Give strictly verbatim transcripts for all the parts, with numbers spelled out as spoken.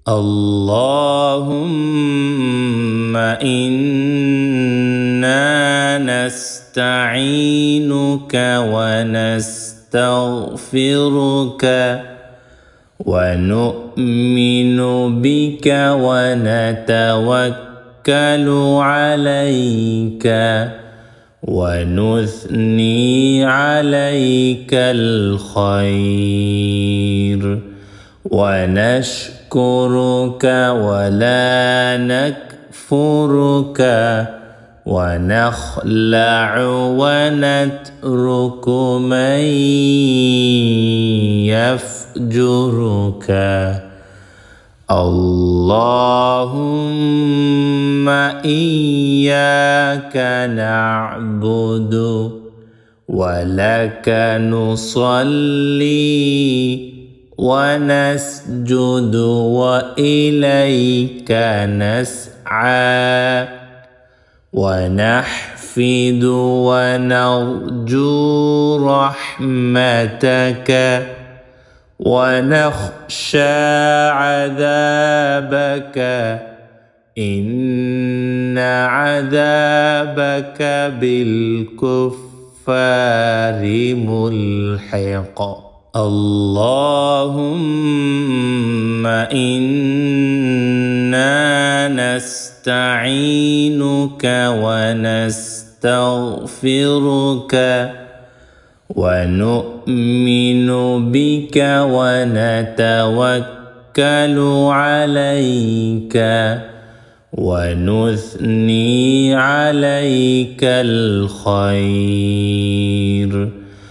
اللهم إنا نستعينك ونستغفرك ونؤمن بك ونتوكل عليك ونثني عليك الخير ونشكرك ولا نكفرك ونخلع ونترك من يفجرك. اللهم إياك نعبد ولك نصلي ونسجد وإليك نسعى ونحفد ونرجو رحمتك ونخشى عذابك إن عذابك بالكفار ملحق. اللهم إنا نستعينك ونستغفرك ونؤمن بك ونتوكل عليك ونثني عليك الخير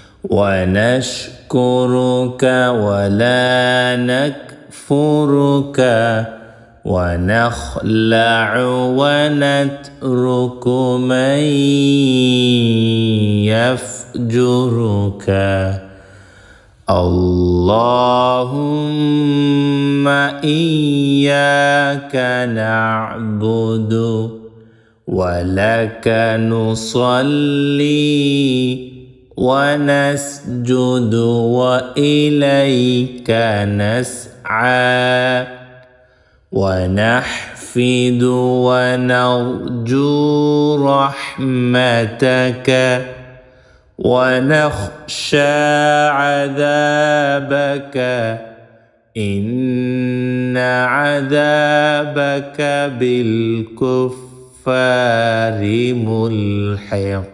ونشكرك ولا نكفرك ونخلع ونترك من يفجرك. اللهم إياك نعبد ولك نصلي ونسجد وإليك نسعى ونحفد ونرجو رحمتك ونخشى عذابك إن عذابك بالكفار ملحق.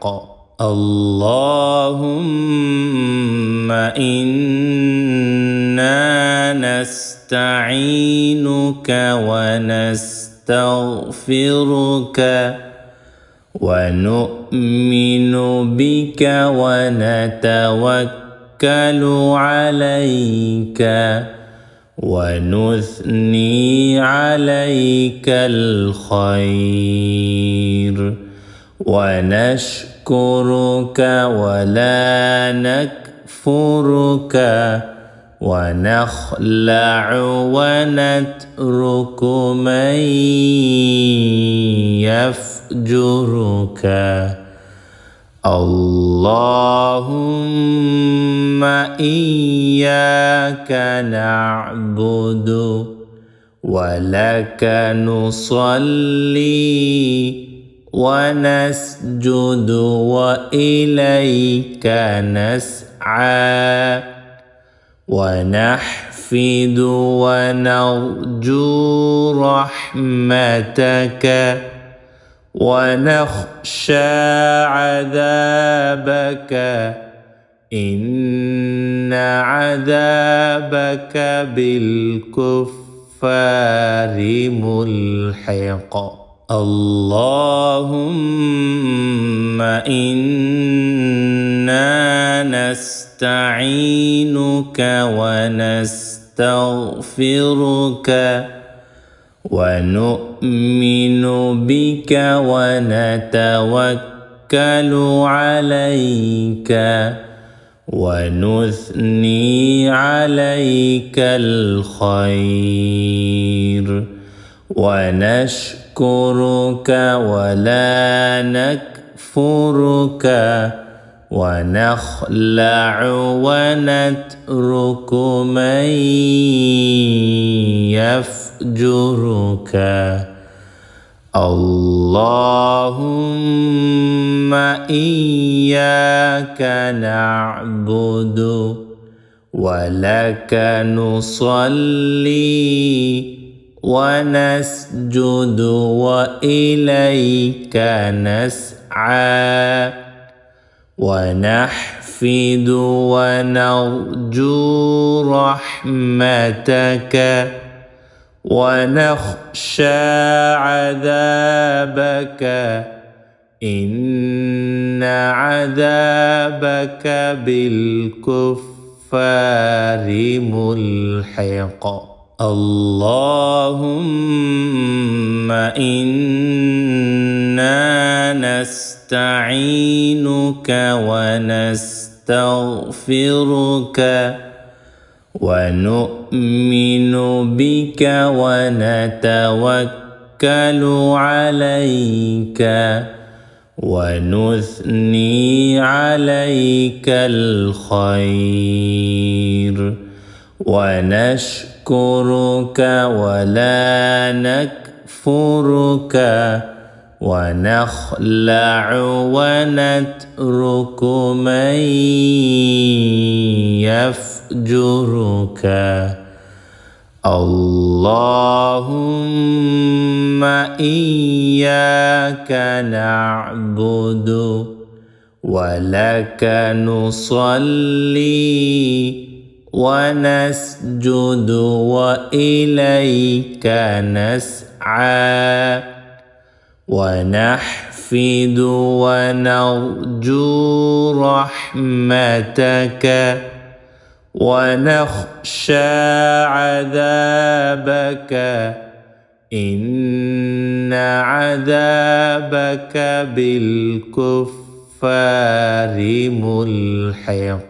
اللهم إنا نستعينك ونستغفرك ونؤمن بك ونتوكل عليك ونثني عليك الخير ونشكرك ولا نكفرك ونخلع ونترك من يفجرك. اللهم إياك نعبد ولك نصلي ونسجد وإليك نسعى ونحفد ونرجو رحمتك ونخشى عذابك إن عذابك بالكفار ملحق. اللهم إنا نستعينك ونستغفرك ونؤمن بك ونتوكل عليك ونثني عليك الخير ونشكرك ولا نكفرك ونخلع ونترك من يفعل يفجرك اللهم إياك نعبد ولك نصلي ونسجد وإليك نسعى ونحفد ونرجو رحمتك ونخشى عذابك إن عذابك بالكفار ملحق اللهم إنا نستعينك ونستغفرك ونؤمن بك ونتوكل عليك ونثني عليك الخير ونشكرك ولا نكفرك ونخلع ونترك من يفجرك اللهم إياك نعبد ولك نصلي ونسجد وإليك نسعى ونحفد ونرجو رحمتك ونخشى عذابك إن عذابك بالكفار ملحق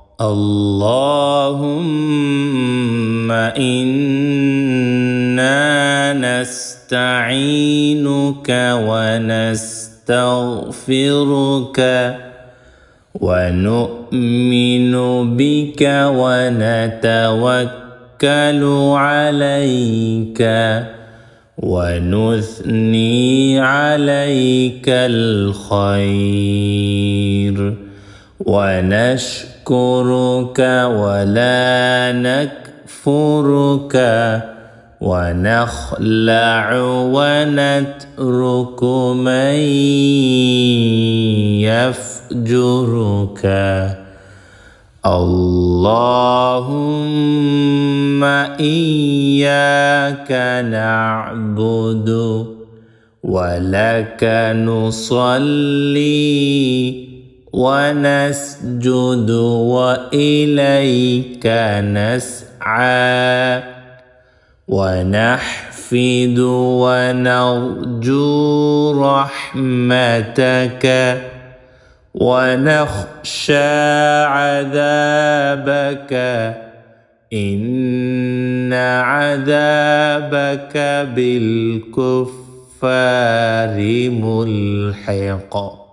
اللهم إنا نستعينك ونستغفرك ونؤمن بك ونتوكل عليك ونثني عليك الخير ونشكرك ولا نكفرك ونخلع ونترك من يفجرك اللهم إياك نعبد ولك نصلي ونسجد وإليك نسعى ونحفد ونرجو رحمتك ونخشى عذابك إن عذابك بالكفار ملحق